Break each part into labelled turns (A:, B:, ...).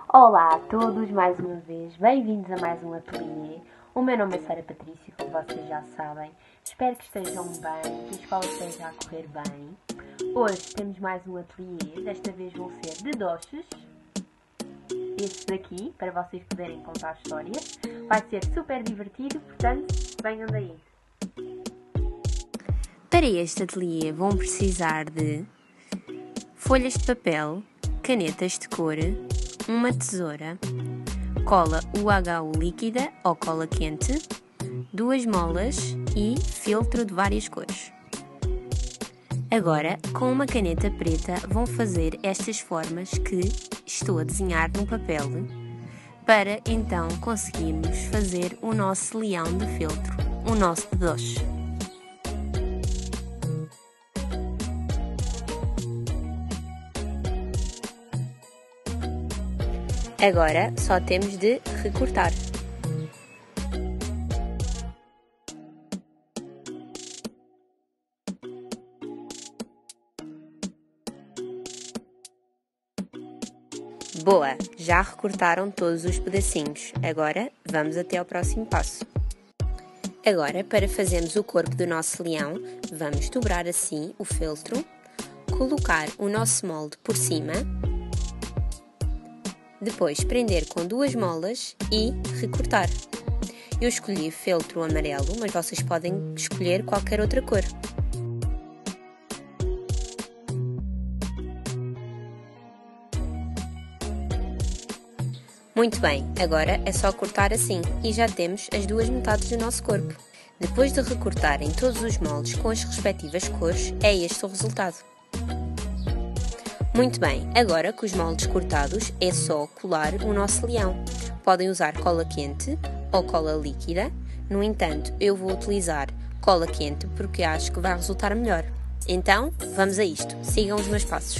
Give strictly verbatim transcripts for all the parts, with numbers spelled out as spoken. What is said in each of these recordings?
A: Olá a todos, mais uma vez, bem-vindos a mais um ateliê. O meu nome é Sara Patrícia, como vocês já sabem. Espero que estejam bem, que a escola esteja a correr bem. Hoje temos mais um ateliê, desta vez vão ser de doces. Estes daqui, para vocês poderem contar histórias. Vai ser super divertido, portanto, venham daí.
B: Para este ateliê vão precisar de folhas de papel, canetas de cor, uma tesoura, cola U H U líquida ou cola quente, duas molas e filtro de várias cores. Agora, com uma caneta preta, vão fazer estas formas que estou a desenhar no papel, para então conseguirmos fazer o nosso leão de feltro, o nosso de doce. Agora só temos de recortar. Boa! Já recortaram todos os pedacinhos. Agora vamos até ao próximo passo. Agora, para fazermos o corpo do nosso leão, vamos dobrar assim o feltro, colocar o nosso molde por cima, depois prender com duas molas e recortar. Eu escolhi feltro amarelo, mas vocês podem escolher qualquer outra cor. Muito bem, agora é só cortar assim e já temos as duas metades do nosso corpo. Depois de recortarem todos os moldes com as respectivas cores, é este o resultado. Muito bem, agora com os moldes cortados é só colar o nosso leão. Podem usar cola quente ou cola líquida, no entanto eu vou utilizar cola quente porque acho que vai resultar melhor. Então, vamos a isto, sigam os meus passos.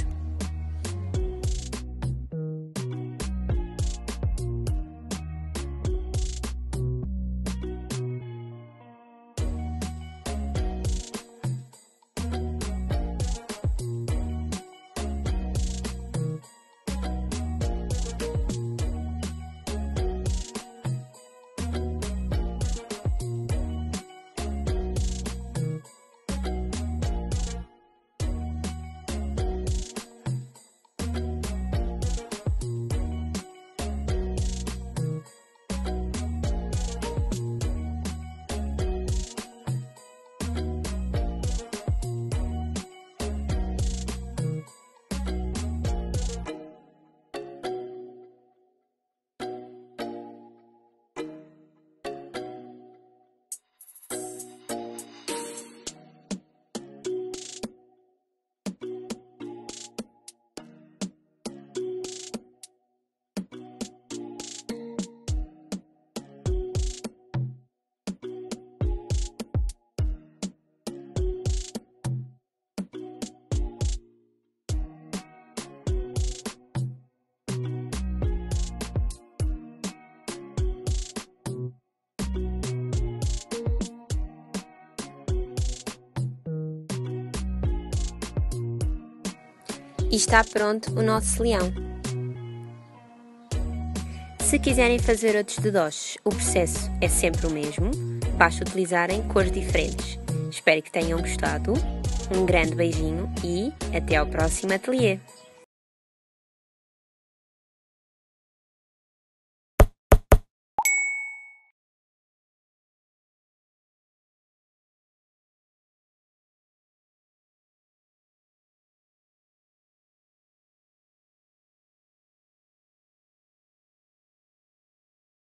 B: E está pronto o nosso leão. Se quiserem fazer outros de doces, o processo é sempre o mesmo, basta utilizarem cores diferentes. Espero que tenham gostado, um grande beijinho e até ao próximo ateliê!